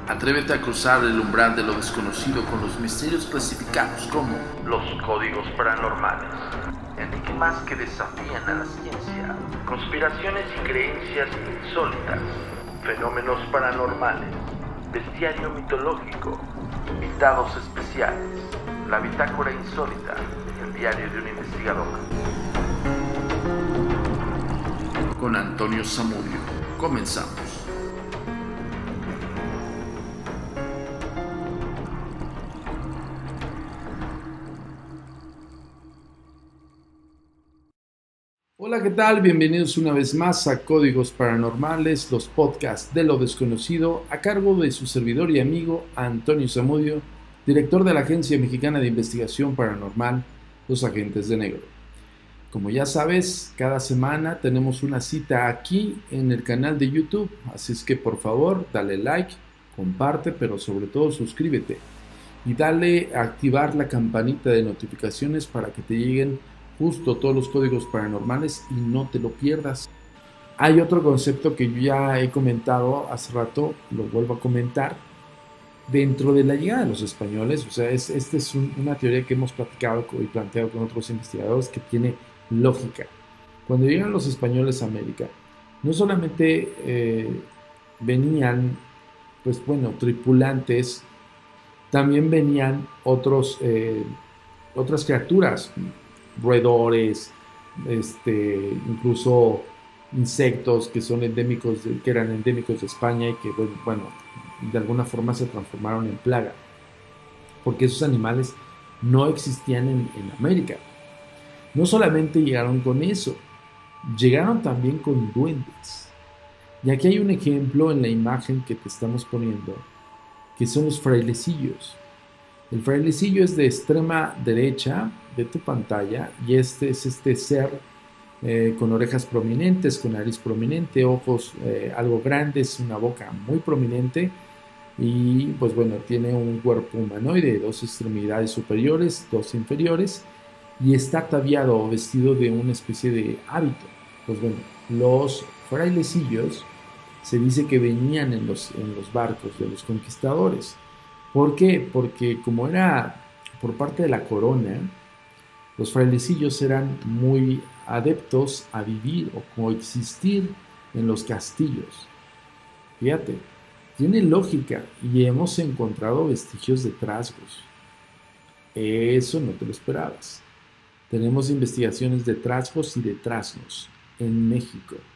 Atrévete a cruzar el umbral de lo desconocido con los misterios clasificados como los códigos paranormales, enigmas que desafían a la ciencia, conspiraciones y creencias insólitas, fenómenos paranormales, bestiario mitológico, invitados especiales, la bitácora insólita, el diario de un investigador. Con Antonio Zamudio, comenzamos. Hola, ¿qué tal? Bienvenidos una vez más a Códigos Paranormales, los podcasts de lo desconocido, a cargo de su servidor y amigo Antonio Zamudio, director de la Agencia Mexicana de Investigación Paranormal, Los Agentes de Negro. Como ya sabes, cada semana tenemos una cita aquí en el canal de YouTube, así es que por favor dale like, comparte, pero sobre todo suscríbete y dale a activar la campanita de notificaciones para que te lleguen justo todos los códigos paranormales y no te lo pierdas. Hay otro concepto que yo ya he comentado hace rato, lo vuelvo a comentar, dentro de la llegada de los españoles. O sea, esta es una teoría que hemos platicado y planteado con otros investigadores que tiene lógica. Cuando llegan los españoles a América, no solamente venían, pues bueno, tripulantes, también venían otras criaturas, roedores, incluso insectos que eran endémicos de España y que, bueno, de alguna forma se transformaron en plaga, porque esos animales no existían en América. No solamente llegaron con eso, llegaron también con duendes. Y aquí hay un ejemplo en la imagen que te estamos poniendo, que son los frailecillos. El frailecillo es de extrema derecha de tu pantalla y este es este ser con orejas prominentes, con nariz prominente, ojos algo grandes, una boca muy prominente y pues bueno, tiene un cuerpo humanoide, dos extremidades superiores, dos inferiores y está ataviado o vestido de una especie de hábito. Pues bueno, los frailecillos se dice que venían en los barcos de los conquistadores. ¿Por qué? Porque como era por parte de la corona, los frailecillos eran muy adeptos a vivir o coexistir en los castillos. Fíjate, tiene lógica y hemos encontrado vestigios de trasgos. Eso no te lo esperabas. Tenemos investigaciones de trasgos y de trasgos en México.